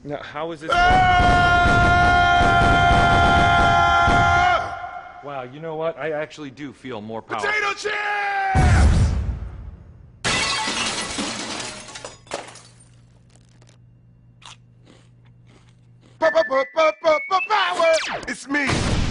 Now, how is this? Ah! Wow, you know what? I actually do feel more powerful. Potato chips! Power! It's me!